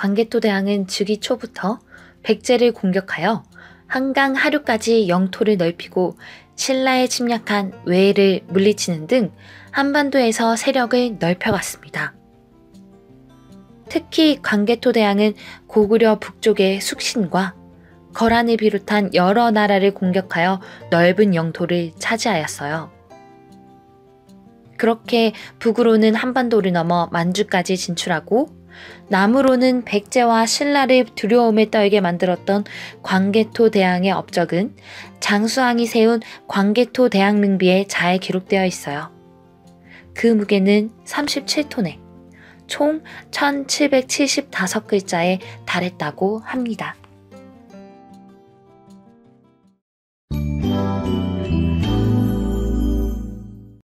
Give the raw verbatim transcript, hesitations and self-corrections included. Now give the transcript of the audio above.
광개토대왕은 즉위 초부터 백제를 공격하여 한강 하류까지 영토를 넓히고 신라에 침략한 외해를 물리치는 등 한반도에서 세력을 넓혀갔습니다. 특히 광개토대왕은 고구려 북쪽의 숙신과 거란을 비롯한 여러 나라를 공격하여 넓은 영토를 차지하였어요. 그렇게 북으로는 한반도를 넘어 만주까지 진출하고 남으로는 백제와 신라를 두려움에 떨게 만들었던 광개토대왕의 업적은 장수왕이 세운 광개토대왕릉비에 잘 기록되어 있어요. 그 무게는 삼십칠 톤에 총 천칠백칠십오 글자에 달했다고 합니다.